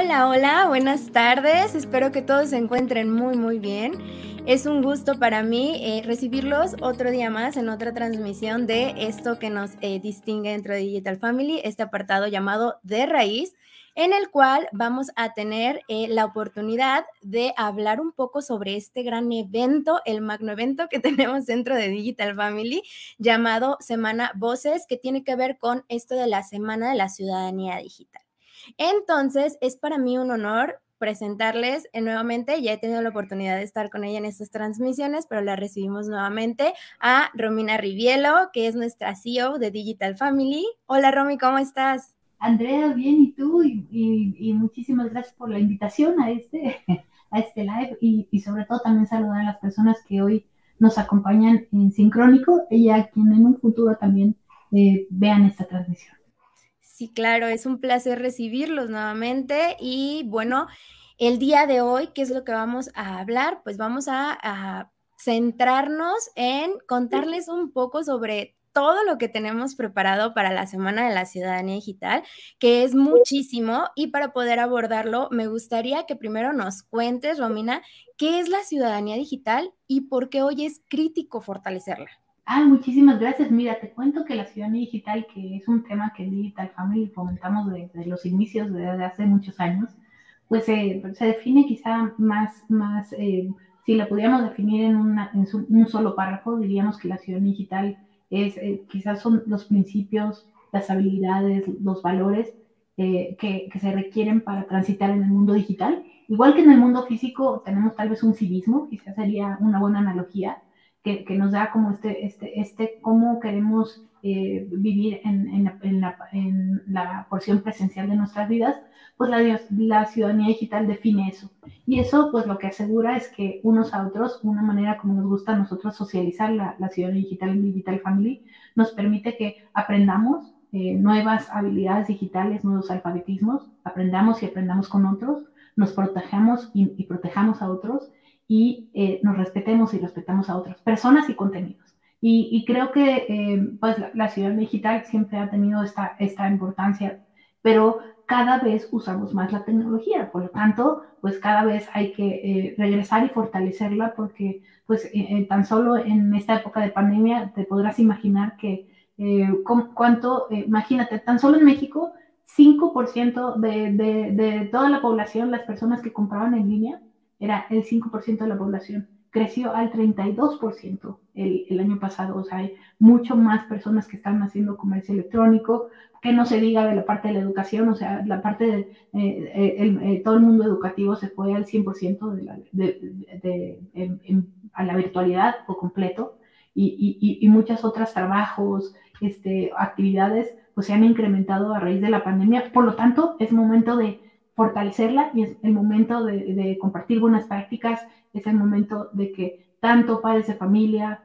Hola, hola, buenas tardes. Espero que todos se encuentren muy bien. Es un gusto para mí recibirlos otro día más en otra transmisión de esto que nos distingue dentro de Digital Family, este apartado llamado De Raíz, en el cual vamos a tener la oportunidad de hablar un poco sobre este gran evento, el magno evento que tenemos dentro de Digital Family, llamado Semana Voces, que tiene que ver con esto de la Semana de la Ciudadanía Digital. Entonces, es para mí un honor presentarles nuevamente, ya he tenido la oportunidad de estar con ella en estas transmisiones, pero la recibimos nuevamente a Romina Rivielo, que es nuestra CEO de Digital Family. Hola Romy, ¿cómo estás? Andrea, bien, ¿y tú? Y muchísimas gracias por la invitación a a este live y sobre todo también saludar a las personas que hoy nos acompañan en Sincrónico y a quien en un futuro también vean esta transmisión. Sí, claro, es un placer recibirlos nuevamente y bueno, el día de hoy, ¿qué es lo que vamos a hablar? Pues vamos a centrarnos en contarles un poco sobre todo lo que tenemos preparado para la Semana de la Ciudadanía Digital, que es muchísimo, y para poder abordarlo, me gustaría que primero nos cuentes, Romina, qué es la ciudadanía digital y por qué hoy es crítico fortalecerla. Muchísimas gracias. Mira, te cuento que la ciudadanía digital, que es un tema que en Digital Family fomentamos desde los inicios, desde hace muchos años, pues se define quizá si la pudiéramos definir un solo párrafo, diríamos que la ciudadanía digital quizás son los principios, las habilidades, los valores que se requieren para transitar en el mundo digital. Igual que en el mundo físico tenemos tal vez un civismo, quizás sería una buena analogía, que nos da como cómo queremos vivir en la porción presencial de nuestras vidas, pues la ciudadanía digital define eso. Y eso pues lo que asegura es que unos a otros, una manera como nos gusta a nosotros socializar la ciudadanía digital en Digital Family, nos permite que aprendamos nuevas habilidades digitales, nuevos alfabetismos, aprendamos y aprendamos con otros, nos protejamos y protejamos a otros y nos respetemos y respetamos a otras personas y contenidos. Y creo que pues la ciudad digital siempre ha tenido esta importancia, pero cada vez usamos más la tecnología, por lo tanto, pues cada vez hay que regresar y fortalecerla porque pues tan solo en esta época de pandemia te podrás imaginar que imagínate, tan solo en México, 5% de toda la población, las personas que compraban en línea, era el 5% de la población. Creció al 32% el año pasado. O sea, hay mucho más personas que están haciendo comercio electrónico, que no se diga de la parte de la educación, o sea, la parte todo el mundo educativo se fue al 100% a la virtualidad por completo y muchas otras trabajos, actividades, pues se han incrementado a raíz de la pandemia. Por lo tanto, es momento de fortalecerla y es el momento de compartir buenas prácticas, es el momento de que tanto padres de familia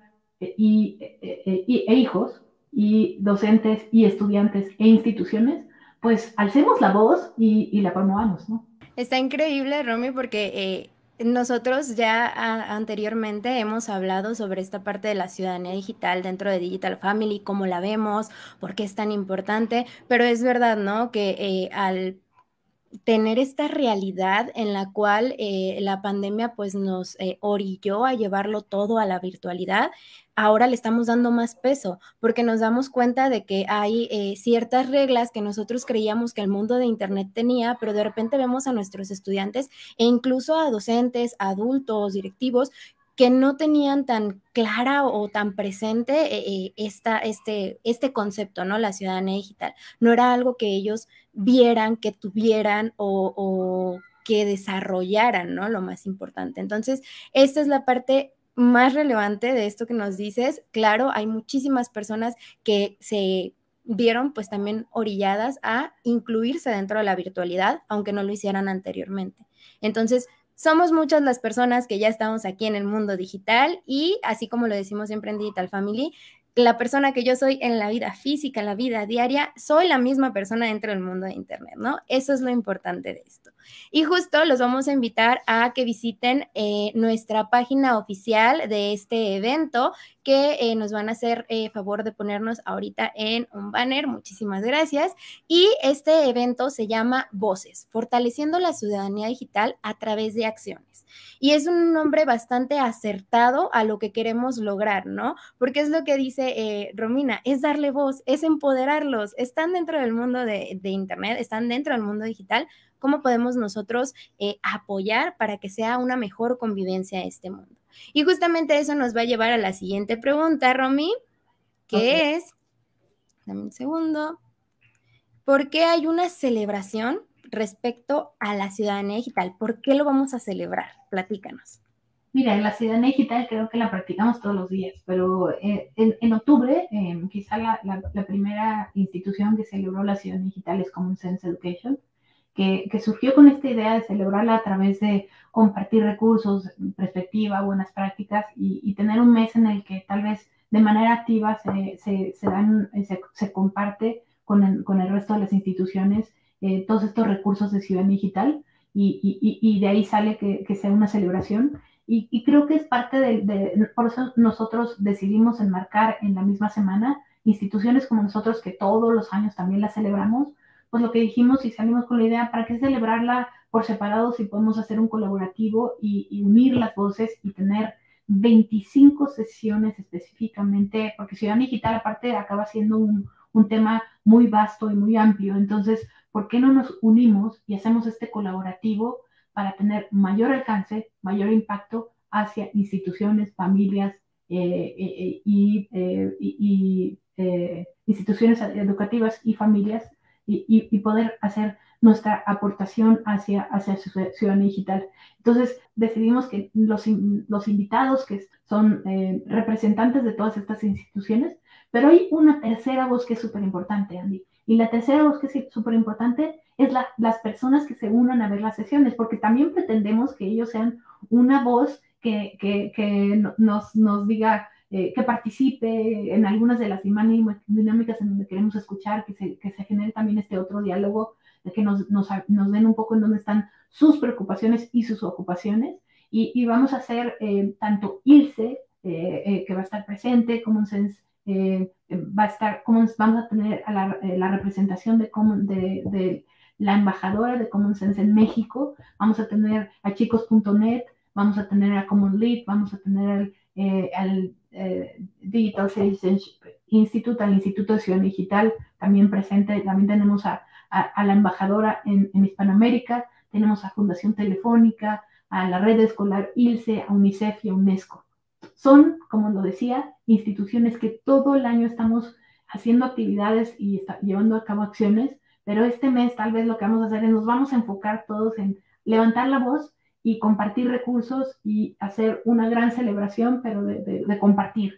e hijos y docentes y estudiantes e instituciones, pues alcemos la voz y la promovamos, ¿no? Está increíble, Romy, porque nosotros ya anteriormente hemos hablado sobre esta parte de la ciudadanía digital dentro de Digital Family, cómo la vemos, por qué es tan importante, pero es verdad, ¿no? Que al tener esta realidad en la cual la pandemia pues nos orilló a llevarlo todo a la virtualidad, ahora le estamos dando más peso porque nos damos cuenta de que hay ciertas reglas que nosotros creíamos que el mundo de Internet tenía, pero de repente vemos a nuestros estudiantes e incluso a docentes, adultos, directivos, que no tenían tan clara o tan presente este concepto, ¿no? La ciudadanía digital. No era algo que ellos vieran, que tuvieran o que desarrollaran, ¿no? Lo más importante. Entonces, esta es la parte más relevante de esto que nos dices. Claro, hay muchísimas personas que se vieron pues también orilladas a incluirse dentro de la virtualidad, aunque no lo hicieran anteriormente. Entonces, somos muchas las personas que ya estamos aquí en el mundo digital y así como lo decimos siempre en Digital Family, la persona que yo soy en la vida física, en la vida diaria, soy la misma persona dentro del mundo de Internet, ¿no? Eso es lo importante de esto. Y justo los vamos a invitar a que visiten nuestra página oficial de este evento, que nos van a hacer favor de ponernos ahorita en un banner. Muchísimas gracias. Y este evento se llama Voces, fortaleciendo la ciudadanía digital a través de acciones. Y es un nombre bastante acertado a lo que queremos lograr, ¿no? Porque es lo que dice Romina, es darle voz, es empoderarlos. Están dentro del mundo de Internet, están dentro del mundo digital. ¿Cómo podemos nosotros apoyar para que sea una mejor convivencia este mundo? Y justamente eso nos va a llevar a la siguiente pregunta, Romy, que es, dame un segundo, ¿por qué hay una celebración respecto a la ciudadanía digital? ¿Por qué lo vamos a celebrar? Platícanos. Mira, la ciudadanía digital creo que la practicamos todos los días, pero en octubre, quizá la primera institución que celebró la ciudadanía digital es Common Sense Education, que surgió con esta idea de celebrarla a través de compartir recursos, perspectiva, buenas prácticas y tener un mes en el que tal vez de manera activa se comparte con el resto de las instituciones todos estos recursos de ciudadanía digital y de ahí sale que sea una celebración. Y creo que es parte por eso nosotros decidimos enmarcar en la misma semana instituciones como nosotros que todos los años también la celebramos, pues lo que dijimos y salimos con la idea, ¿para qué celebrarla por separado si podemos hacer un colaborativo y unir las voces y tener 25 sesiones específicamente? Porque Ciudadanía Digital aparte acaba siendo un tema muy vasto y muy amplio, entonces, ¿por qué no nos unimos y hacemos este colaborativo para tener mayor alcance, mayor impacto hacia instituciones, familias instituciones educativas y familias y poder hacer nuestra aportación hacia ciudadanía digital? Entonces decidimos que los invitados que son representantes de todas estas instituciones, pero hay una tercera voz que es súper importante, Andy. Y la tercera voz que es súper importante es las personas que se unan a ver las sesiones, porque también pretendemos que ellos sean una voz que nos diga, que participe en algunas de las dinámicas en donde queremos escuchar, que se genere también este otro diálogo, de que nos den un poco en dónde están sus preocupaciones y sus ocupaciones. Y vamos a hacer tanto ILSE, que va a estar presente, Common Sense, va a estar, vamos a tener a la representación de la embajadora de Common Sense en México, vamos a tener a chicos.net, vamos a tener a Common Lead, vamos a tener al Digital Citizenship Institute, al Instituto de Ciudadanía Digital también presente. También tenemos a la embajadora en Hispanoamérica, tenemos a Fundación Telefónica, a la red escolar ILSE, a UNICEF y a UNESCO. Son, como lo decía, instituciones que todo el año estamos haciendo actividades y llevando a cabo acciones, pero este mes tal vez lo que vamos a hacer es nos vamos a enfocar todos en levantar la voz y compartir recursos y hacer una gran celebración, pero de compartir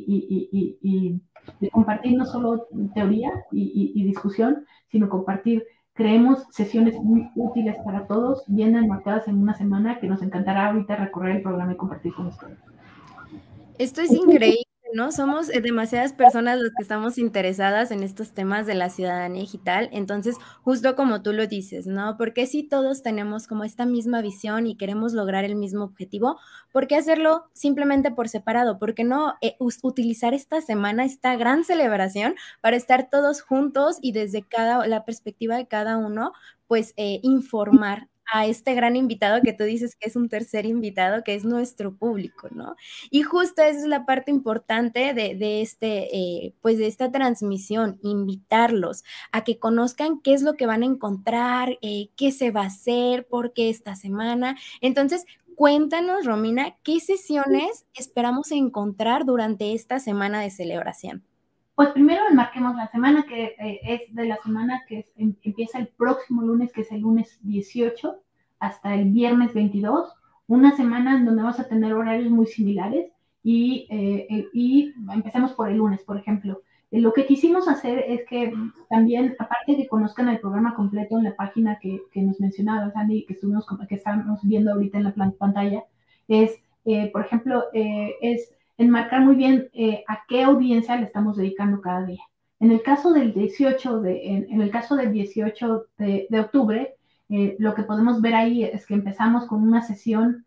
y de compartir no solo teoría y discusión, sino compartir. Creemos sesiones muy útiles para todos, bien enmarcadas en una semana, que nos encantará ahorita recorrer el programa y compartir con ustedes. Esto es increíble, ¿no? Somos demasiadas personas las que estamos interesadas en estos temas de la ciudadanía digital. Entonces, justo como tú lo dices, ¿no? Porque si todos tenemos como esta misma visión y queremos lograr el mismo objetivo, ¿por qué hacerlo simplemente por separado? ¿Por qué no utilizar esta semana, esta gran celebración, para estar todos juntos y desde la perspectiva de cada uno, pues informar a este gran invitado que tú dices que es un tercer invitado, que es nuestro público, ¿no? Y justo esa es la parte importante pues de esta transmisión, invitarlos a que conozcan qué es lo que van a encontrar, qué se va a hacer, por qué esta semana. Entonces, cuéntanos, Romina, ¿qué sesiones esperamos encontrar durante esta semana de celebración? Pues primero enmarquemos la semana, que es de la semana que empieza el próximo lunes, que es el lunes 18, hasta el viernes 22, una semana en donde vamos a tener horarios muy similares y empecemos por el lunes, por ejemplo. Lo que quisimos hacer es que también, aparte de que conozcan el programa completo en la página que nos mencionaba Sandy, que estamos viendo ahorita en la pantalla, es, por ejemplo, es enmarcar muy bien a qué audiencia le estamos dedicando cada día. En el caso del 18 de octubre, lo que podemos ver ahí es que empezamos con una sesión,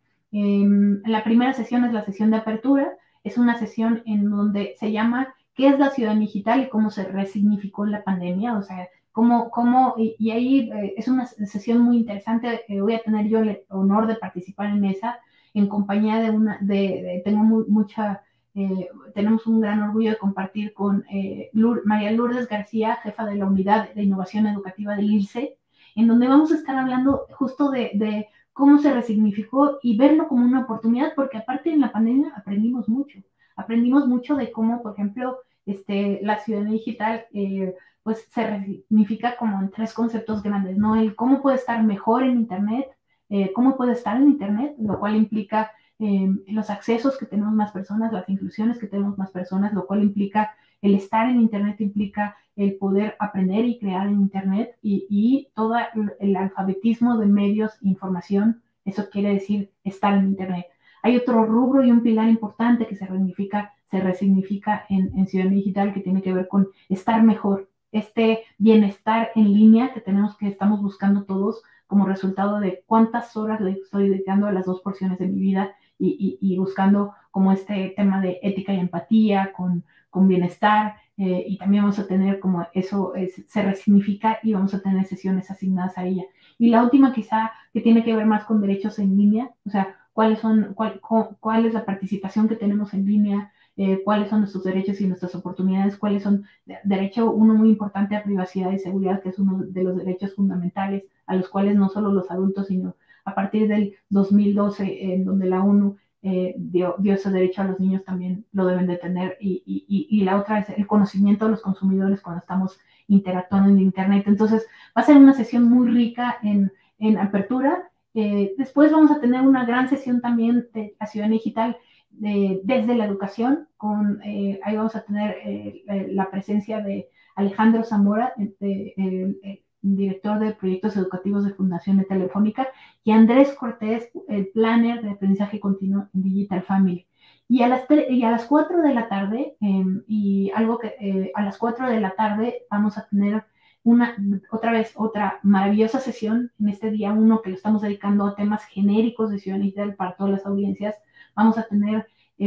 la primera sesión es la sesión de apertura, es una sesión en donde se llama ¿qué es la ciudadanía digital y cómo se resignificó la pandemia? O sea, y ahí es una sesión muy interesante, voy a tener yo el honor de participar en esa, en compañía tengo mucha, tenemos un gran orgullo de compartir con María Lourdes García, jefa de la Unidad de Innovación Educativa del ILCE, en donde vamos a estar hablando justo de cómo se resignificó y verlo como una oportunidad, porque aparte en la pandemia aprendimos mucho de cómo, por ejemplo, la ciudadanía digital pues se resignifica como en 3 conceptos grandes, ¿no? El cómo puede estar mejor en Internet, cómo puede estar en Internet, lo cual implica los accesos que tenemos más personas, las inclusiones que tenemos más personas, lo cual implica el estar en Internet, implica el poder aprender y crear en Internet y todo el alfabetismo de medios e información, eso quiere decir estar en Internet. Hay otro rubro y un pilar importante que se resignifica en Ciudadanía Digital, que tiene que ver con estar mejor, bienestar en línea que estamos buscando todos como resultado de cuántas horas le estoy dedicando a las 2 porciones de mi vida y buscando como tema de ética y empatía con bienestar, y también vamos a tener como eso se resignifica y vamos a tener sesiones asignadas a ella. Y la última quizá que tiene que ver más con derechos en línea, o sea, cuál es la participación que tenemos en línea, cuáles son nuestros derechos y nuestras oportunidades, cuáles son, derecho uno muy importante a privacidad y seguridad, que es uno de los derechos fundamentales a los cuales no solo los adultos, sino a partir del 2012, en donde la ONU dio ese derecho a los niños, también lo deben de tener, y la otra es el conocimiento de los consumidores cuando estamos interactuando en Internet. Entonces va a ser una sesión muy rica en apertura. Después vamos a tener una gran sesión también de la ciudadanía digital desde la educación, ahí vamos a tener la presencia de Alejandro Zamora, director de proyectos educativos de Fundación Telefónica, y Andrés Cortés, el planner de aprendizaje continuo en Digital Family. Y a las 4 de la tarde, a las 4 de la tarde vamos a tener otra maravillosa sesión en este día 1, que lo estamos dedicando a temas genéricos de ciudadanía digital para todas las audiencias. Vamos a tener,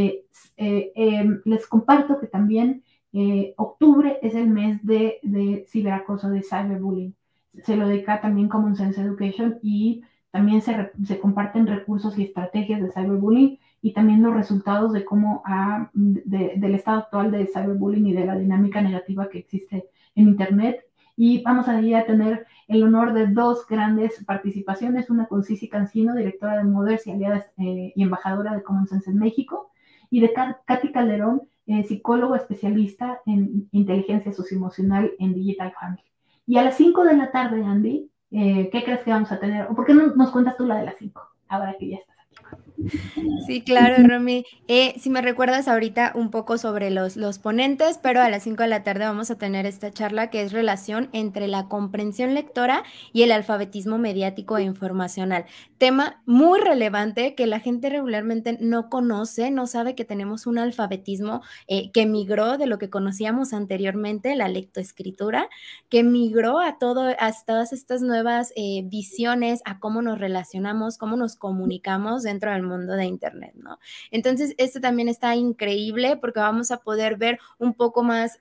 les comparto que también octubre es el mes de ciberacoso, de cyberbullying. Se lo dedica también Common Sense Education, y también se comparten recursos y estrategias de cyberbullying y también los resultados de cómo del estado actual de cyberbullying y de la dinámica negativa que existe en Internet. Y vamos a tener el honor de 2 grandes participaciones, una con Cici Cancino, directora de Mothers y aliada y embajadora de Common Sense en México, y de Katy Calderón, psicólogo especialista en inteligencia socioemocional en Digital Family. Y a las 5 de la tarde, Andy, ¿qué crees que vamos a tener? ¿O por qué no nos cuentas tú la de las 5, ahora que ya estás aquí? Sí, claro, Romy. Si me recuerdas ahorita un poco sobre los ponentes, pero a las 5 de la tarde vamos a tener esta charla que es relación entre la comprensión lectora y el alfabetismo mediático e informacional. Tema muy relevante que la gente regularmente no conoce, no sabe que tenemos un alfabetismo que migró de lo que conocíamos anteriormente, la lectoescritura, que migró a todas estas nuevas visiones, a cómo nos relacionamos, cómo nos comunicamos dentro del mundo de Internet, ¿no? Entonces, esto también está increíble porque vamos a poder ver un poco más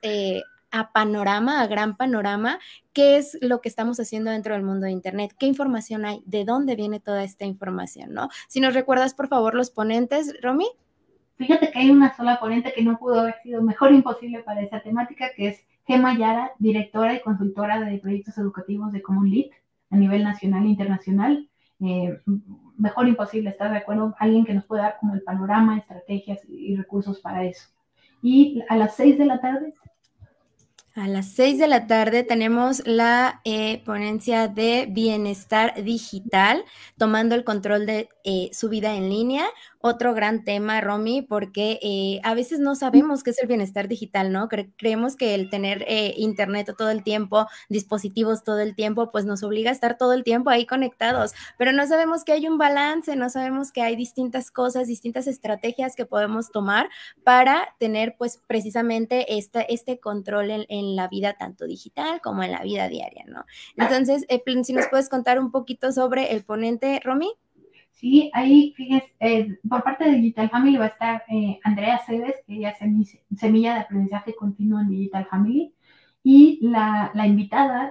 a gran panorama, qué es lo que estamos haciendo dentro del mundo de Internet, qué información hay, de dónde viene toda esta información, ¿no? Si nos recuerdas, por favor, los ponentes, Romy. Fíjate que hay una sola ponente que no pudo haber sido mejor imposible para esa temática, que es Gemma Yara, directora y consultora de proyectos educativos de Common Lit a nivel nacional e internacional. Mejor imposible, ¿estás de acuerdo? Alguien que nos pueda dar como el panorama, estrategias y recursos para eso. Y a las 6 de la tarde. A las 6 de la tarde tenemos la ponencia de bienestar digital, tomando el control de su vida en línea. Otro gran tema, Romy, porque a veces no sabemos qué es el bienestar digital, ¿no? Creemos que el tener internet todo el tiempo, dispositivos todo el tiempo, pues nos obliga a estar todo el tiempo ahí conectados, pero no sabemos que hay un balance, no sabemos que hay distintas cosas, distintas estrategias que podemos tomar para tener pues precisamente este control en en la vida tanto digital como en la vida diaria, ¿no? Entonces, si nos puedes contar un poquito sobre el ponente, Romy. Sí, ahí fíjese, por parte de Digital Family va a estar Andrea Cebes, que ella es semilla de aprendizaje continuo en Digital Family, y la invitada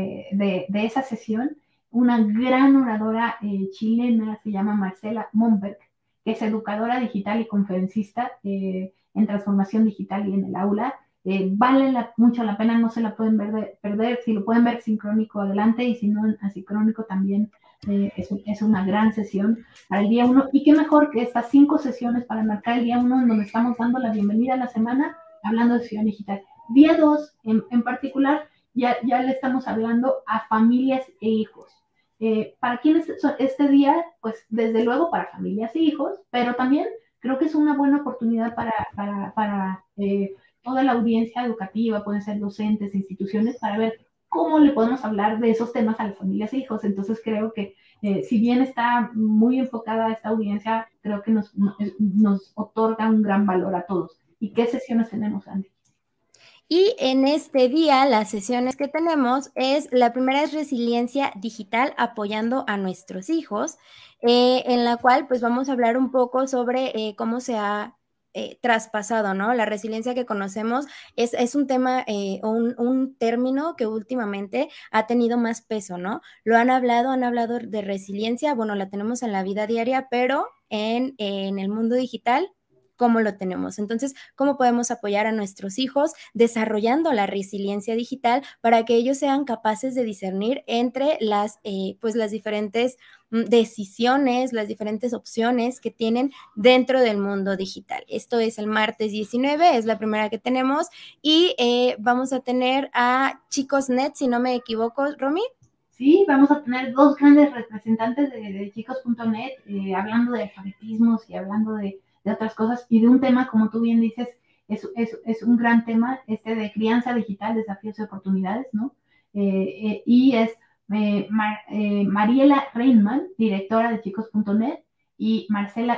de esa sesión, una gran oradora chilena, se llama Marcela Momberg, que es educadora digital y conferencista en transformación digital y en el aula. Vale mucho la pena, no se la pueden perder, si lo pueden ver sincrónico adelante y si no asincrónico también. Es una gran sesión para el día 1 y qué mejor que estas 5 sesiones para marcar el día 1 en donde estamos dando la bienvenida a la semana hablando de ciudad digital. Día 2 en particular ya le estamos hablando a familias e hijos. ¿Para quiénes este día? Pues desde luego para familias e hijos, pero también creo que es una buena oportunidad para toda la audiencia educativa, pueden ser docentes, instituciones, para ver cómo le podemos hablar de esos temas a las familias e hijos. Entonces creo que si bien está muy enfocada a esta audiencia, creo que nos otorga un gran valor a todos. ¿Y qué sesiones tenemos, Andy? Y en este día, las sesiones que tenemos la primera es resiliencia digital apoyando a nuestros hijos, en la cual pues vamos a hablar un poco sobre cómo se ha traspasado, ¿no? La resiliencia que conocemos es un tema o un término que últimamente ha tenido más peso, ¿no? Han hablado de resiliencia, bueno, la tenemos en la vida diaria, pero en el mundo digital, ¿cómo lo tenemos? Entonces, ¿cómo podemos apoyar a nuestros hijos desarrollando la resiliencia digital para que ellos sean capaces de discernir entre pues las diferentes decisiones, las diferentes opciones que tienen dentro del mundo digital? Esto es el martes 19, es la primera que tenemos, y vamos a tener a Chicos.net, si no me equivoco, Romy. Sí, vamos a tener 2 grandes representantes de Chicos.net hablando de alfabetismos y hablando de otras cosas y de un tema, como tú bien dices, es un gran tema, de crianza digital, desafíos y oportunidades, ¿no? Y es Mariela Reinman, directora de Chicos.net, y Marcela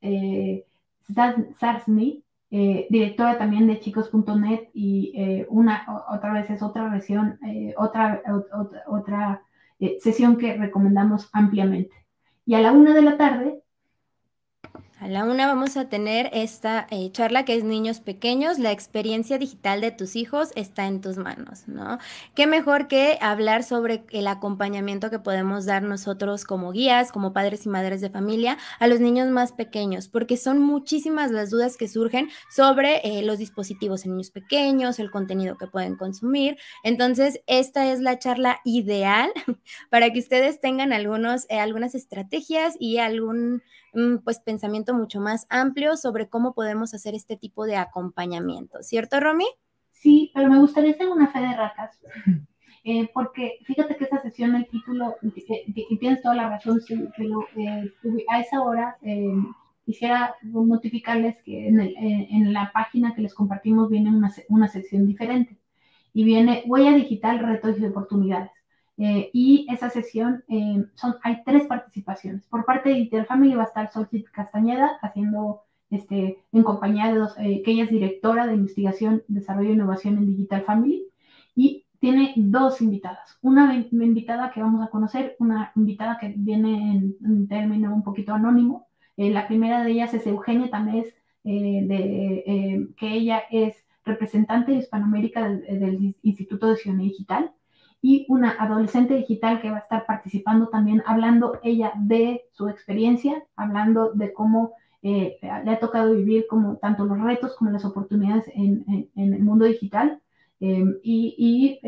Sarsny, directora también de Chicos.net, y otra vez es otra versión, otra sesión que recomendamos ampliamente. Y a la 1 de la tarde A la 1 vamos a tener esta charla que es Niños Pequeños, la experiencia digital de tus hijos está en tus manos, ¿no? Qué mejor que hablar sobre el acompañamiento que podemos dar nosotros como guías, como padres y madres de familia, a los niños más pequeños, porque son muchísimas las dudas que surgen sobre los dispositivos en niños pequeños, el contenido que pueden consumir. Entonces, esta es la charla ideal para que ustedes tengan algunas estrategias y algún pues pensamiento mucho más amplio sobre cómo podemos hacer este tipo de acompañamiento, ¿cierto, Romy? Sí, pero me gustaría hacer una fe de ratas, porque fíjate que esta sesión, el título, y tienes toda la razón, sí, pero a esa hora quisiera notificarles que en la página que les compartimos viene una sección diferente y viene huella digital, retos y oportunidades. Y esa sesión hay 3 participaciones. Por parte de Digital Family va a estar Xochitl Castañeda haciendo en compañía de que ella es directora de investigación, desarrollo e innovación en Digital Family, y tiene 2 invitadas. Una invitada que vamos a conocer, una invitada que viene en un término un poquito anónimo. La primera de ellas es Eugenia Tamés, que ella es representante de Hispanoamérica del Instituto de Ciudadanía Digital, y una adolescente digital que va a estar participando también, hablando ella de su experiencia, hablando de cómo le ha tocado vivir como tanto los retos como las oportunidades en el mundo digital. Y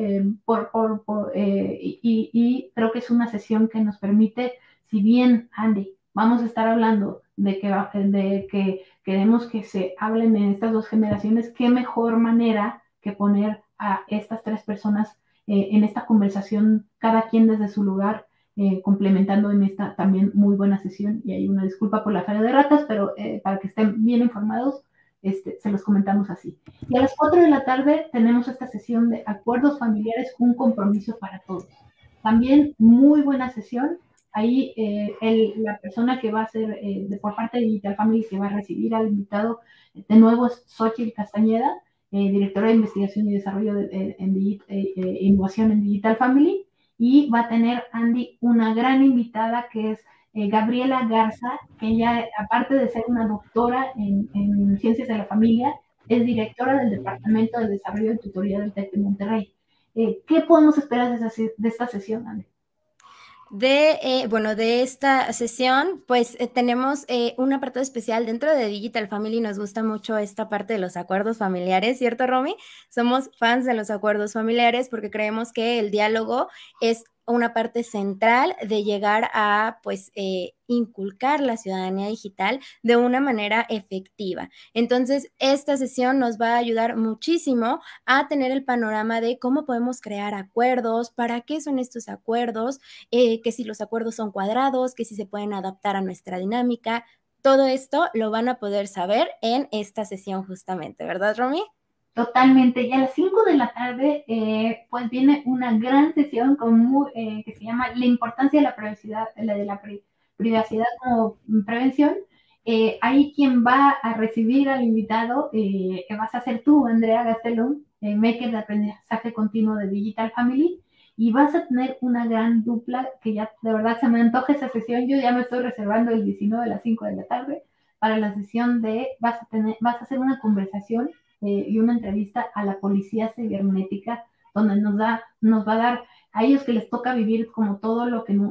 creo que es una sesión que nos permite, si bien, Andy, vamos a estar hablando de que queremos que se hablen en estas 2 generaciones, qué mejor manera que poner a estas 3 personas en esta conversación, cada quien desde su lugar, complementando en esta también muy buena sesión. Y hay una disculpa por la feria de ratas, pero para que estén bien informados, se los comentamos así. Y a las 4 de la tarde tenemos esta sesión de acuerdos familiares, un compromiso para todos. También muy buena sesión. Ahí la persona que va a ser por parte de Digital Family, que va a recibir al invitado de nuevo, es Xochitl Castañeda, directora de investigación y desarrollo innovación en Digital Family, y va a tener Andy una gran invitada que es Gabriela Garza, que ella, aparte de ser una doctora en ciencias de la familia, es directora del Departamento de Desarrollo y Tutoría del TEC de Monterrey. ¿Qué podemos esperar de esta sesión, Andy? Bueno, de esta sesión, pues tenemos un apartado especial dentro de Digital Family. Nos gusta mucho esta parte de los acuerdos familiares, ¿cierto, Romy? Somos fans de los acuerdos familiares porque creemos que el diálogo es una parte central de llegar a, pues, inculcar la ciudadanía digital de una manera efectiva. Entonces, esta sesión nos va a ayudar muchísimo a tener el panorama de cómo podemos crear acuerdos, para qué son estos acuerdos, que si los acuerdos son cuadrados, que si se pueden adaptar a nuestra dinámica. Todo esto lo van a poder saber en esta sesión justamente, ¿verdad, Romy? Totalmente. Y a las 5 de la tarde, pues viene una gran sesión que se llama La importancia de la privacidad, privacidad como prevención. Ahí quien va a recibir al invitado vas a ser tú, Andrea Gastelum, maker de aprendizaje continuo de Digital Family, y vas a tener una gran dupla que ya de verdad se me antoja esa sesión. Yo ya me estoy reservando el 19 a las 5 de la tarde para la sesión vas a hacer una conversación y una entrevista a la policía cibernética, donde nos va a dar a ellos que les toca vivir como toda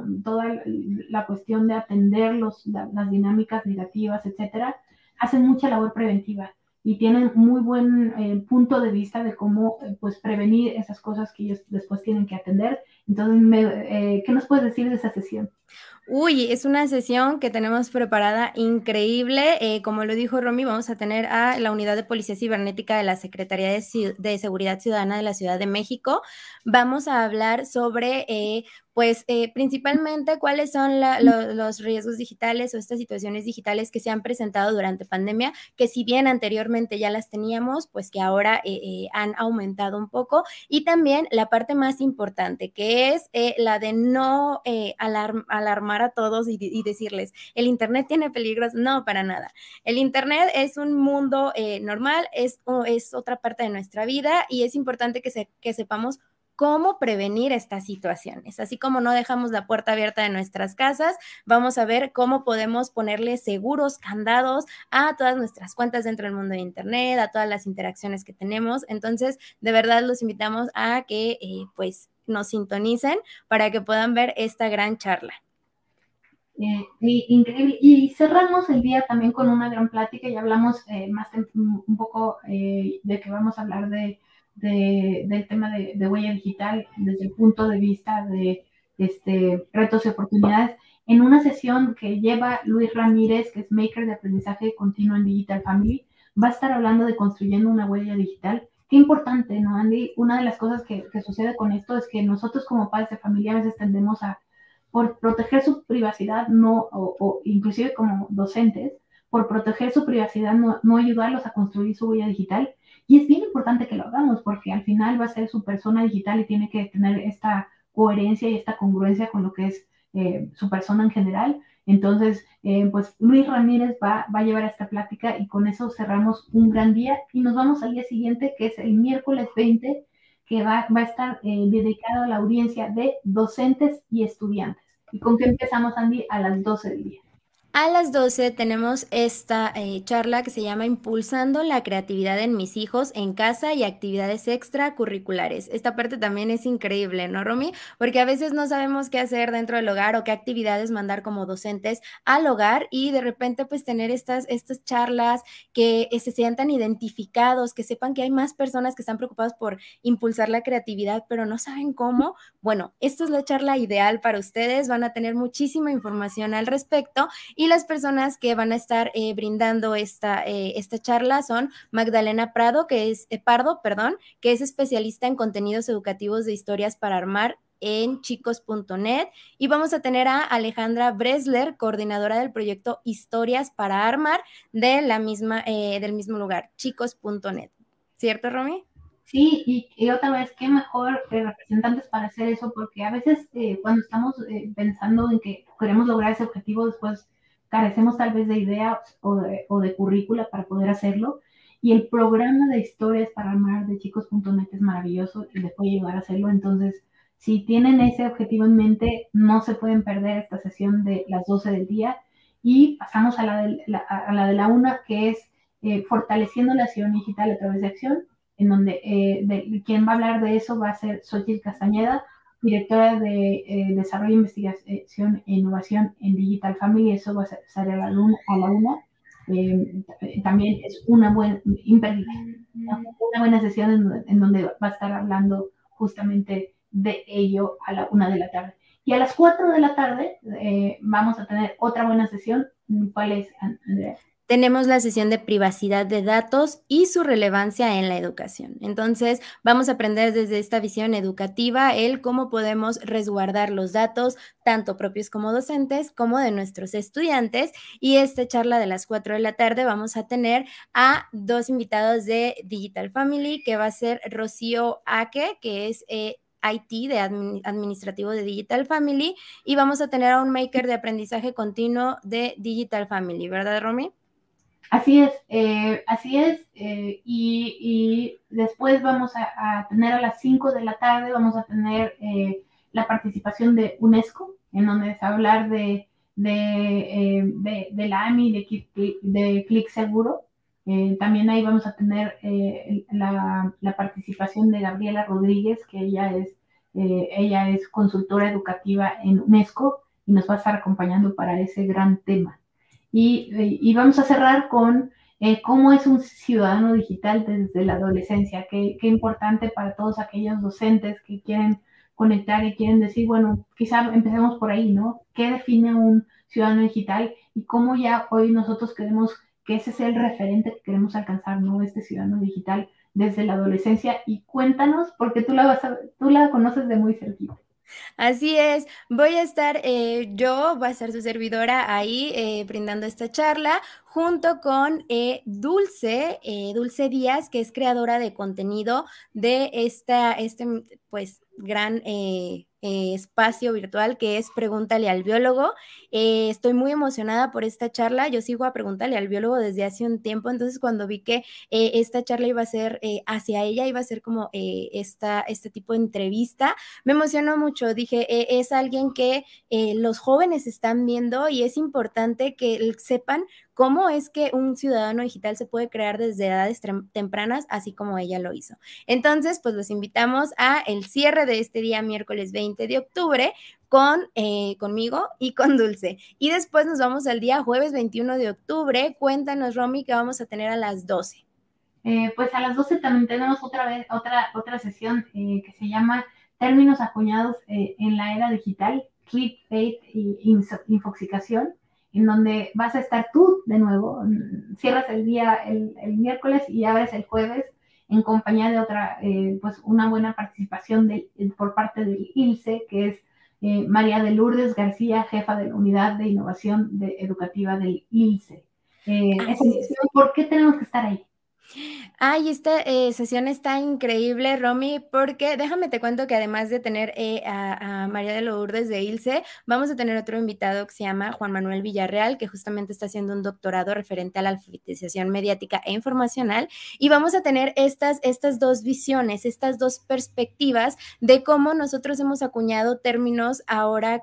la cuestión de atender las dinámicas negativas, etcétera, hacen mucha labor preventiva y tienen muy buen punto de vista de cómo pues prevenir esas cosas que ellos después tienen que atender. Entonces, ¿qué nos puedes decir de esa sesión? Uy, es una sesión que tenemos preparada increíble. Como lo dijo Romy, vamos a tener a la Unidad de Policía Cibernética de la Secretaría de Seguridad Ciudadana de la Ciudad de México. Vamos a hablar sobre, pues, principalmente cuáles son los riesgos digitales o estas situaciones digitales que se han presentado durante pandemia, que si bien anteriormente ya las teníamos, pues que ahora han aumentado un poco. Y también la parte más importante, que es la de no alarmar a todos y decirles, el Internet tiene peligros. No, para nada. El Internet es un mundo normal, es otra parte de nuestra vida y es importante que sepamos cómo prevenir estas situaciones. Así como no dejamos la puerta abierta de nuestras casas, vamos a ver cómo podemos ponerle seguros, candados a todas nuestras cuentas dentro del mundo de Internet, a todas las interacciones que tenemos. Entonces, de verdad los invitamos a que pues nos sintonicen para que puedan ver esta gran charla. Increíble. Y cerramos el día también con una gran plática. Ya hablamos un poco de que vamos a hablar del tema de huella digital desde el punto de vista de retos y oportunidades. En una sesión que lleva Luis Ramírez, que es maker de aprendizaje continuo en Digital Family, va a estar hablando de construyendo una huella digital. Qué importante, ¿no, Andy? Una de las cosas que sucede con esto es que nosotros como padres de familia a veces tendemos a por proteger su privacidad, o inclusive como docentes, por proteger su privacidad, no ayudarlos a construir su huella digital. Y es bien importante que lo hagamos, porque al final va a ser su persona digital y tiene que tener esta coherencia y esta congruencia con lo que es su persona en general. Entonces, pues Luis Ramírez va a llevar esta plática y con eso cerramos un gran día y nos vamos al día siguiente, que es el miércoles 20, que va a estar dedicado a la audiencia de docentes y estudiantes. ¿Y con qué empezamos, Andy? A las 12 del día. A las 12 tenemos esta charla que se llama Impulsando la creatividad en mis hijos en casa y actividades extracurriculares. Esta parte también es increíble, ¿no, Romy? Porque a veces no sabemos qué hacer dentro del hogar o qué actividades mandar como docentes al hogar y de repente pues tener estas charlas que se sientan identificados, que sepan que hay más personas que están preocupadas por impulsar la creatividad, pero no saben cómo. Bueno, esta es la charla ideal para ustedes. Van a tener muchísima información al respecto. Y las personas que van a estar brindando esta charla son Magdalena Pardo, que es especialista en contenidos educativos de historias para armar en chicos.net, y vamos a tener a Alejandra Bresler, coordinadora del proyecto Historias para Armar del mismo lugar, chicos.net. ¿Cierto, Romy? Sí, y otra vez, qué mejor representantes para hacer eso, porque a veces cuando estamos pensando en que queremos lograr ese objetivo, después carecemos tal vez de ideas o de currícula para poder hacerlo. y el programa de historias para armar de chicos.net es maravilloso y les puede ayudar a hacerlo. Entonces, si tienen ese objetivo en mente, no se pueden perder esta sesión de las 12 del día. Y pasamos a la de la 1, que es fortaleciendo la acción digital a través de acción, en donde quien va a hablar de eso va a ser Xochitl Castañeda, directora de Desarrollo, Investigación e Innovación en Digital Family. Eso va a ser a la 1. También es una buena sesión en donde va a estar hablando justamente de ello a la 1 de la tarde. Y a las 4 de la tarde vamos a tener otra buena sesión. ¿Cuál es, Andrea? Tenemos la sesión de privacidad de datos y su relevancia en la educación. Entonces, vamos a aprender desde esta visión educativa el cómo podemos resguardar los datos, tanto propios como docentes, como de nuestros estudiantes. Y esta charla de las 4 de la tarde vamos a tener a 2 invitados de Digital Family, que va a ser Rocío Aque, que es IT de administrativo de Digital Family, y vamos a tener a un maker de aprendizaje continuo de Digital Family, ¿verdad, Romy? Así es, y después vamos a tener a las 5 de la tarde, vamos a tener la participación de UNESCO, en donde se va a hablar de la AMI, de Clic Seguro. También ahí vamos a tener la participación de Gabriela Rodríguez, que ella es consultora educativa en UNESCO y nos va a estar acompañando para ese gran tema. Y vamos a cerrar con cómo es un ciudadano digital desde la adolescencia. Qué importante para todos aquellos docentes que quieren conectar y quieren decir, bueno, quizá empecemos por ahí, ¿no? ¿Qué define un ciudadano digital? Y cómo ya hoy nosotros queremos que ese sea el referente que queremos alcanzar, ¿no? Este ciudadano digital desde la adolescencia. Y cuéntanos, porque tú la conoces de muy cerquita. Así es, voy a estar, va a ser su servidora ahí brindando esta charla junto con Dulce Díaz, que es creadora de contenido de pues gran espacio virtual que es Pregúntale al Biólogo. Estoy muy emocionada por esta charla. Yo sigo a Pregúntale al Biólogo desde hace un tiempo, entonces cuando vi que esta charla iba a ser hacia ella, iba a ser como este tipo de entrevista, me emocionó mucho. Dije, es alguien que los jóvenes están viendo y es importante que sepan cómo es que un ciudadano digital se puede crear desde edades tempranas, así como ella lo hizo. Entonces, pues los invitamos a el cierre de este día, miércoles 20 de octubre, conmigo y con Dulce. Y después nos vamos al día jueves 21 de octubre. Cuéntanos, Romy, que vamos a tener a las 12. Pues a las 12 también tenemos otra sesión que se llama Términos acuñados en la era digital, clickbait e infoxicación, en donde vas a estar tú de nuevo. Cierras el día el miércoles y abres el jueves en compañía de pues una buena participación por parte del ILSE, que es María de Lourdes García, jefa de la Unidad de Innovación Educativa del ILSE. ¿Por qué tenemos que estar ahí? Ay, esta sesión está increíble, Romy, porque déjame te cuento que además de tener a María de Lourdes de Ilse, vamos a tener otro invitado que se llama Juan Manuel Villarreal, que justamente está haciendo un doctorado referente a la alfabetización mediática e informacional, y vamos a tener estas dos visiones, estas dos perspectivas de cómo nosotros hemos acuñado términos ahora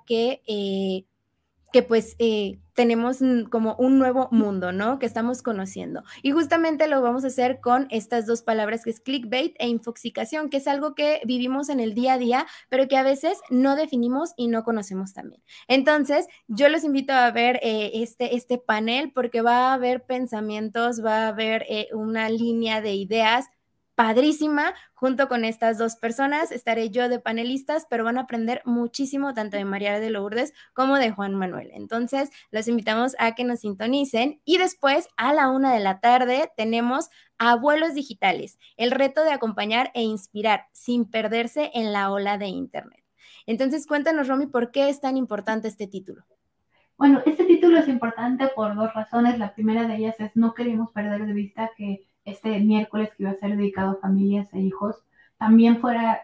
que pues tenemos como un nuevo mundo, ¿no? Que estamos conociendo. Y justamente lo vamos a hacer con estas dos palabras que es clickbait e infoxicación, que es algo que vivimos en el día a día, pero que a veces no definimos y no conocemos también. Entonces, yo los invito a ver este panel porque va a haber pensamientos, va a haber una línea de ideas padrísima. Junto con estas dos personas estaré yo de panelistas, pero van a aprender muchísimo tanto de María de Lourdes como de Juan Manuel. Entonces, los invitamos a que nos sintonicen y después a la 1 de la tarde tenemos Abuelos Digitales, el reto de acompañar e inspirar sin perderse en la ola de Internet. Entonces, cuéntanos, Romy, ¿por qué es tan importante este título? Bueno, este título es importante por dos razones. La primera de ellas es no queremos perder de vista que este miércoles que iba a ser dedicado a familias e hijos, también fuera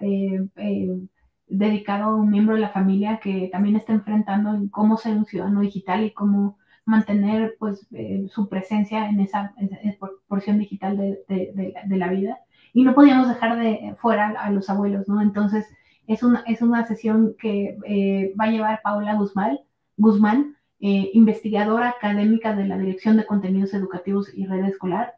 dedicado a un miembro de la familia que también está enfrentando en cómo ser un ciudadano digital y cómo mantener pues su presencia en esa porción digital de la vida. Y no podíamos dejar de fuera a los abuelos, ¿no? Entonces, es una sesión que va a llevar Paola Guzmán, investigadora académica de la Dirección de Contenidos Educativos y Red Escolar.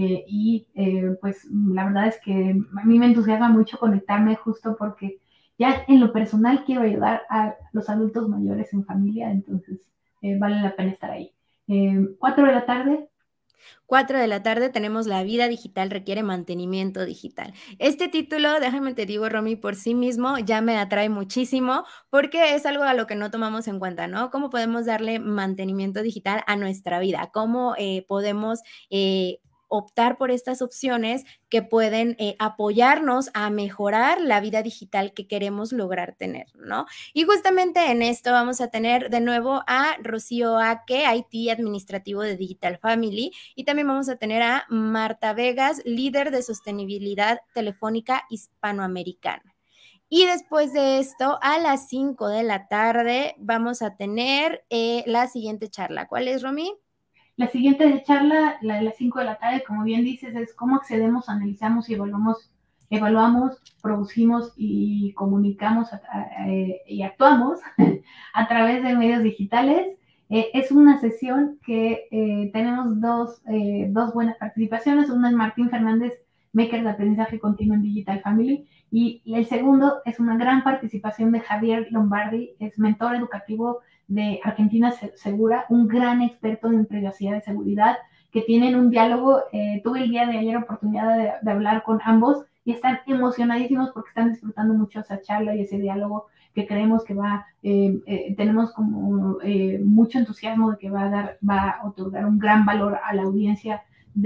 Pues la verdad es que a mí me entusiasma mucho conectarme justo porque ya en lo personal quiero ayudar a los adultos mayores en familia, entonces vale la pena estar ahí. 4 de la tarde. 4 de la tarde tenemos La vida digital requiere mantenimiento digital. Este título, déjame te digo, Romy, por sí mismo ya me atrae muchísimo porque es algo a lo que no tomamos en cuenta, ¿no? ¿Cómo podemos darle mantenimiento digital a nuestra vida? ¿Cómo podemos optar por estas opciones que pueden apoyarnos a mejorar la vida digital que queremos lograr tener, ¿no? Y justamente en esto vamos a tener de nuevo a Rocío Aque, IT administrativo de Digital Family, y también vamos a tener a Marta Vegas, líder de sostenibilidad telefónica hispanoamericana. Y después de esto, a las 5 de la tarde, vamos a tener la siguiente charla. ¿Cuál es, Romy? La siguiente charla, la de las 5 de la tarde, como bien dices, es cómo accedemos, analizamos y evaluamos, producimos y comunicamos y actuamos a través de medios digitales. Es una sesión que tenemos dos buenas participaciones. Una es Martín Fernández, maker de aprendizaje continuo en Digital Family, y el segundo es una gran participación de Javier Lombardi, es mentor educativo de Argentina Segura, un gran experto en privacidad de seguridad, que tienen un diálogo. Tuve el día de ayer oportunidad de hablar con ambos y están emocionadísimos porque están disfrutando mucho esa charla y ese diálogo que creemos que tenemos como mucho entusiasmo de que va a otorgar un gran valor a la audiencia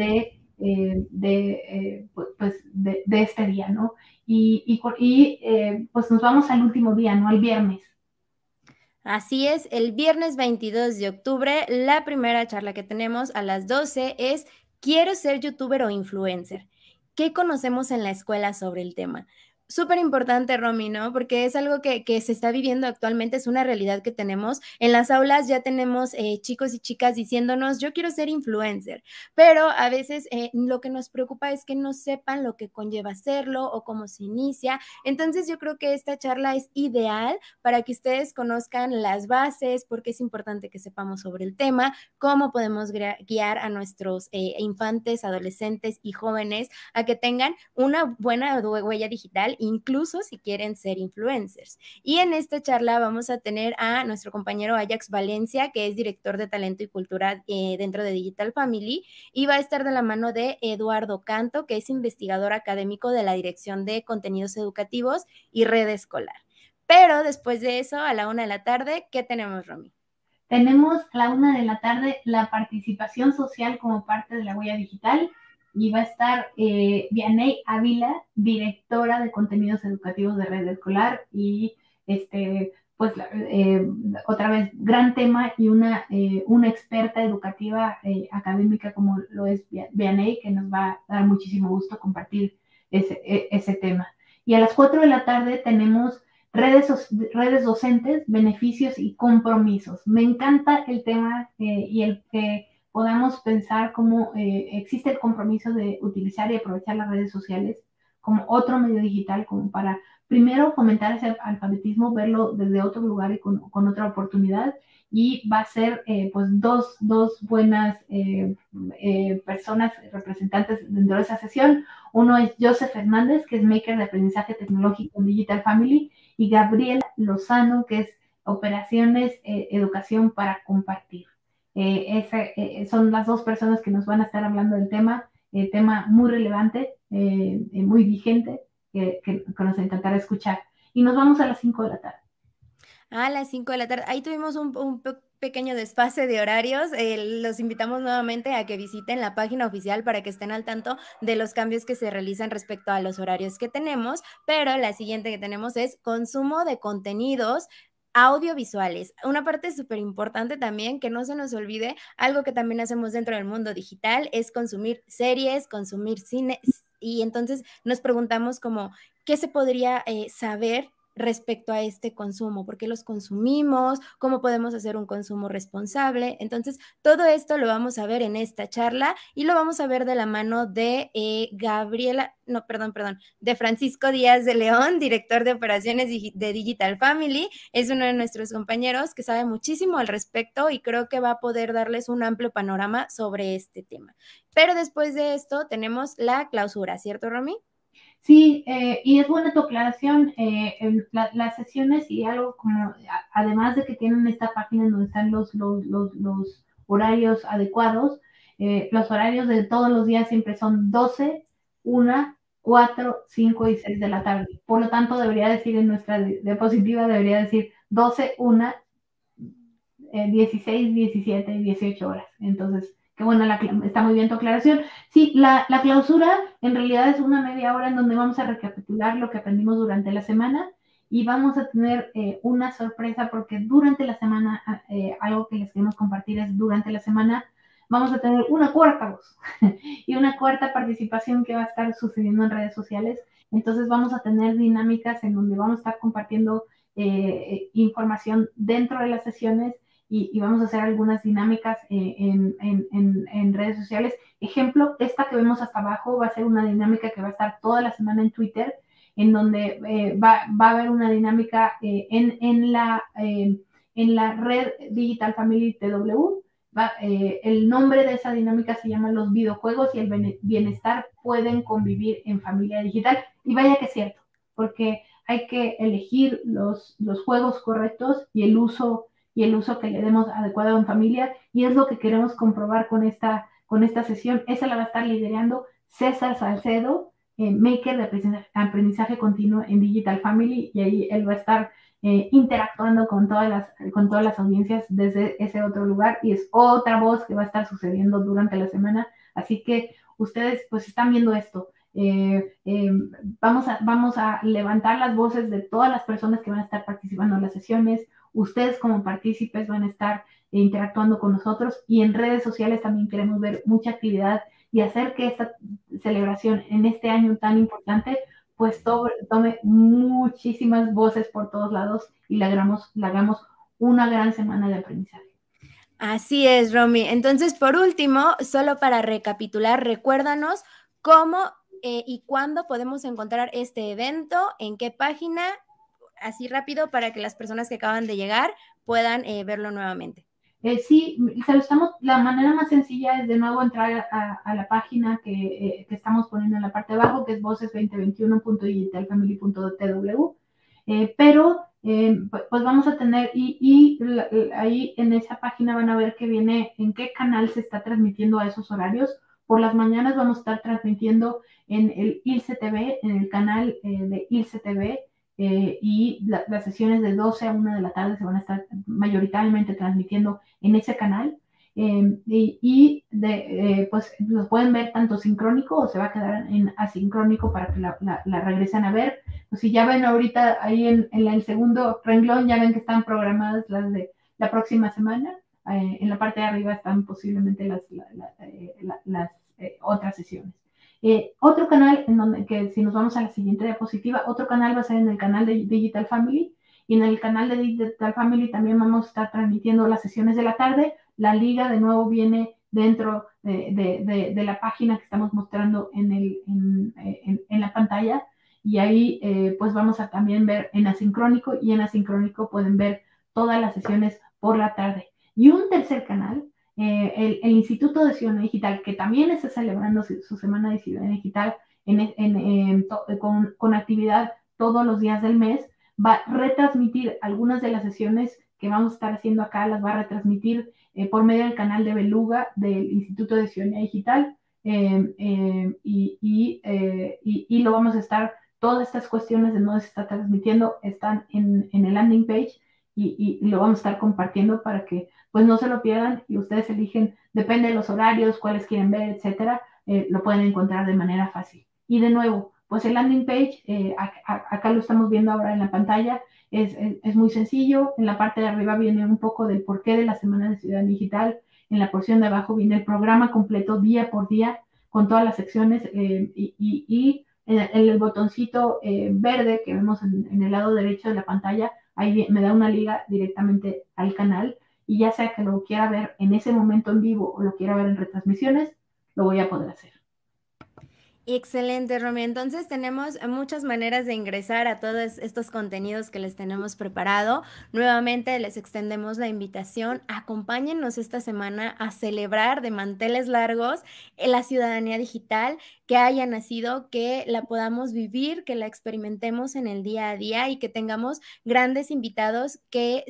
de este día, ¿no? Pues nos vamos al último día, ¿no? Al viernes. Así es, el viernes 22 de octubre, la primera charla que tenemos a las 12 es ¿Quiero ser youtuber o influencer? ¿Qué conocemos en la escuela sobre el tema? Súper importante, Romy, ¿no? Porque es algo que se está viviendo actualmente, es una realidad que tenemos. En las aulas ya tenemos chicos y chicas diciéndonos, yo quiero ser influencer, pero a veces lo que nos preocupa es que no sepan lo que conlleva hacerlo o cómo se inicia. Entonces yo creo que esta charla es ideal para que ustedes conozcan las bases, porque es importante que sepamos sobre el tema, cómo podemos guiar a nuestros infantes, adolescentes y jóvenes a que tengan una buena huella digital, incluso si quieren ser influencers. Y en esta charla vamos a tener a nuestro compañero Ajax Valencia, que es director de talento y cultura dentro de Digital Family, y va a estar de la mano de Eduardo Canto, que es investigador académico de la Dirección de Contenidos Educativos y Red Escolar. Pero después de eso, a la 1 de la tarde, ¿qué tenemos, Romy? Tenemos a la 1 de la tarde la participación social como parte de la huella digital, y va a estar Vianey Ávila, directora de contenidos educativos de Red Escolar, y pues otra vez gran tema, y una experta educativa académica como lo es Vianey, que nos va a dar muchísimo gusto compartir ese tema. Y a las 4 de la tarde tenemos redes docentes, beneficios y compromisos. Me encanta el tema y el que podamos pensar cómo existe el compromiso de utilizar y aprovechar las redes sociales como otro medio digital, como para primero fomentar ese alfabetismo, verlo desde otro lugar y con otra oportunidad. Y va a ser pues dos buenas personas representantes dentro de esa sesión. Uno es Joseph Fernández, que es maker de aprendizaje tecnológico en Digital Family, y Gabriela Lozano, que es operaciones, educación para compartir. Son las dos personas que nos van a estar hablando del tema muy relevante, muy vigente, que nos encantará escuchar. Y nos vamos a las 5 de la tarde. A las 5 de la tarde. Ahí tuvimos un pequeño desfase de horarios. Los invitamos nuevamente a que visiten la página oficial para que estén al tanto de los cambios que se realizan respecto a los horarios que tenemos. Pero la siguiente que tenemos es consumo de contenidos audiovisuales. Una parte súper importante también, que no se nos olvide, algo que también hacemos dentro del mundo digital es consumir series, consumir cine, y entonces nos preguntamos como, ¿qué se podría saber respecto a este consumo, por qué los consumimos, cómo podemos hacer un consumo responsable. Entonces, todo esto lo vamos a ver en esta charla y lo vamos a ver de la mano de de Francisco Díaz de León, director de operaciones de Digital Family. Es uno de nuestros compañeros que sabe muchísimo al respecto y creo que va a poder darles un amplio panorama sobre este tema. Pero después de esto tenemos la clausura, ¿cierto, Romy? Sí, y es buena tu aclaración. Las sesiones y algo como, además de que tienen esta página en donde están los horarios adecuados, los horarios de todos los días siempre son 12, 1, 4, 5 y 6 de la tarde. Por lo tanto, debería decir en nuestra diapositiva, debería decir 12, 1, 16, 17 y 18 horas. Entonces, qué buena, está muy bien tu aclaración. Sí, la clausura en realidad es una media hora en donde vamos a recapitular lo que aprendimos durante la semana y vamos a tener una sorpresa porque durante la semana, algo que les queremos compartir es durante la semana vamos a tener una cuarta voz y una cuarta participación que va a estar sucediendo en redes sociales. Entonces vamos a tener dinámicas en donde vamos a estar compartiendo información dentro de las sesiones y vamos a hacer algunas dinámicas en redes sociales. Ejemplo, esta que vemos hasta abajo va a ser una dinámica que va a estar toda la semana en Twitter, en donde va a haber una dinámica en la red Digital Family TW. El nombre de esa dinámica se llama Los videojuegos y el bienestar pueden convivir en familia digital. Y vaya que es cierto, porque hay que elegir los juegos correctos y el uso que le demos adecuado en familia, y es lo que queremos comprobar con esta sesión. Esa la va a estar liderando César Salcedo, maker de aprendizaje continuo en Digital Family, y ahí él va a estar interactuando con todas las audiencias desde ese otro lugar, y es otra voz que va a estar sucediendo durante la semana. Así que ustedes pues están viendo esto. Vamos a levantar las voces de todas las personas que van a estar participando en las sesiones. Ustedes como partícipes van a estar interactuando con nosotros, y en redes sociales también queremos ver mucha actividad y hacer que esta celebración en este año tan importante pues tome muchísimas voces por todos lados y la hagamos una gran semana de aprendizaje. Así es, Romy. Entonces, por último, solo para recapitular, recuérdanos cómo y cuándo podemos encontrar este evento, en qué página, así rápido para que las personas que acaban de llegar puedan verlo nuevamente. Sí, la manera más sencilla es de nuevo entrar a la página que estamos poniendo en la parte de abajo, que es voces2021.digitalfamily.tw, pero pues vamos a tener, ahí en esa página van a ver que viene en qué canal se está transmitiendo a esos horarios. Por las mañanas vamos a estar transmitiendo en el ILCE TV, en el canal de ILCE TV, y las sesiones de 12 a 1 de la tarde se van a estar mayoritariamente transmitiendo en ese canal, pues los pueden ver tanto sincrónico o se va a quedar en asincrónico para que la regresen a ver. Pues si ya ven ahorita ahí en el segundo renglón, ya ven que están programadas las de la próxima semana. En la parte de arriba están posiblemente las otras sesiones. Otro canal en donde, que si nos vamos a la siguiente diapositiva, otro canal va a ser en el canal de Digital Family, y en el canal de Digital Family también vamos a estar transmitiendo las sesiones de la tarde. La liga de nuevo viene dentro de la página que estamos mostrando en la pantalla, y ahí pues vamos a también ver en asincrónico, y en asincrónico pueden ver todas las sesiones por la tarde. Y un tercer canal, el Instituto de Ciudadanía Digital, que también está celebrando su semana de Ciudadanía Digital con actividad todos los días del mes, va a retransmitir algunas de las sesiones que vamos a estar haciendo acá, las va a retransmitir por medio del canal de Beluga del Instituto de Ciudadanía Digital, y lo vamos a estar, todas estas cuestiones de dónde se está transmitiendo están en el landing page, y lo vamos a estar compartiendo para que pues no se lo pierdan, y ustedes eligen, depende de los horarios, cuáles quieren ver, etcétera, lo pueden encontrar de manera fácil. Y de nuevo, pues el landing page, acá lo estamos viendo ahora en la pantalla, es muy sencillo. En la parte de arriba viene un poco del porqué de la Semana de Ciudadanía Digital. En la porción de abajo viene el programa completo día por día con todas las secciones, y en el botoncito verde que vemos en el lado derecho de la pantalla, ahí me da una liga directamente al canal, y ya sea que lo quiera ver en ese momento en vivo o lo quiera ver en retransmisiones, lo voy a poder hacer. Excelente, Romy. Entonces tenemos muchas maneras de ingresar a todos estos contenidos que les tenemos preparado. Nuevamente les extendemos la invitación. Acompáñennos esta semana a celebrar de manteles largos la ciudadanía digital que haya nacido, que la podamos vivir, que la experimentemos en el día a día y que tengamos grandes invitados que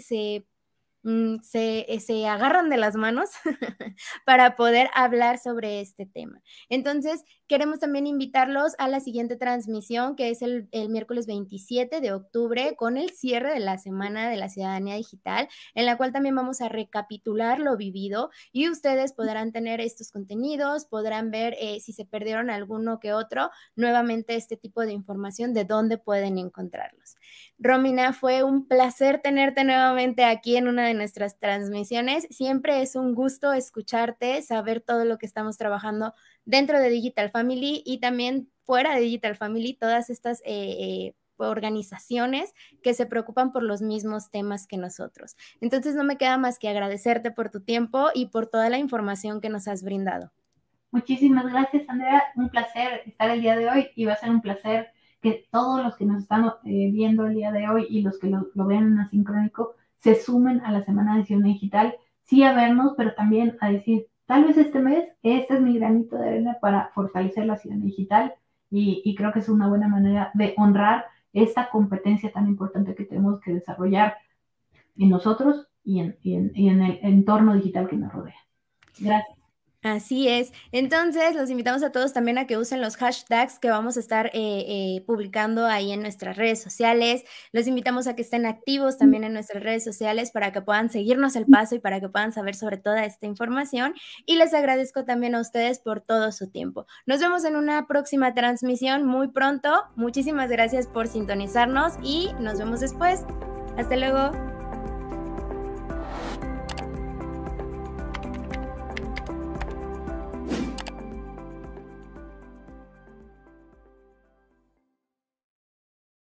se agarran de las manos para poder hablar sobre este tema. Entonces, queremos también invitarlos a la siguiente transmisión, que es el miércoles 27 de octubre, con el cierre de la Semana de la Ciudadanía Digital, en la cual también vamos a recapitular lo vivido y ustedes podrán tener estos contenidos, podrán ver si se perdieron alguno que otro, nuevamente este tipo de información de dónde pueden encontrarlos. Romina, fue un placer tenerte nuevamente aquí en una de nuestras transmisiones. Siempre es un gusto escucharte, saber todo lo que estamos trabajando dentro de Digital Family y también fuera de Digital Family, todas estas organizaciones que se preocupan por los mismos temas que nosotros. Entonces no me queda más que agradecerte por tu tiempo y por toda la información que nos has brindado. Muchísimas gracias, Andrea. Un placer estar el día de hoy y va a ser un placer que todos los que nos están viendo el día de hoy y los que lo vean en asincrónico se sumen a la Semana de Ciudadanía Digital, sí a vernos, pero también a decir, tal vez este mes, este es mi granito de arena para fortalecer la ciudadanía digital y creo que es una buena manera de honrar esta competencia tan importante que tenemos que desarrollar en nosotros y en el entorno digital que nos rodea. Gracias. Así es. Entonces, los invitamos a todos también a que usen los hashtags que vamos a estar publicando ahí en nuestras redes sociales. Los invitamos a que estén activos también en nuestras redes sociales para que puedan seguirnos el paso y para que puedan saber sobre toda esta información. Y les agradezco también a ustedes por todo su tiempo. Nos vemos en una próxima transmisión muy pronto. Muchísimas gracias por sintonizarnos y nos vemos después. Hasta luego.